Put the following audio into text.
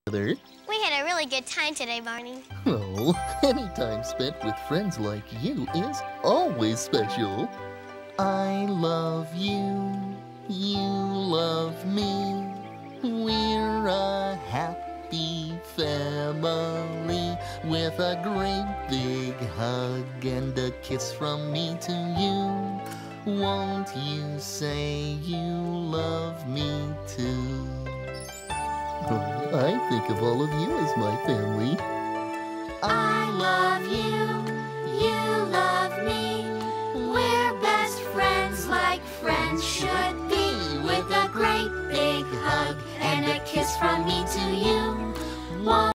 together. We had a really good time today, Barney. Oh, any time spent with friends like you is always special. I love you, you love me. We're a happy family with a great big hug and a kiss from me to you. Won't you say you love me too? Oh, I think of all of you as my family. I love you, you love me. We're best friends like friends should be, with a great big hug and a kiss from me to you.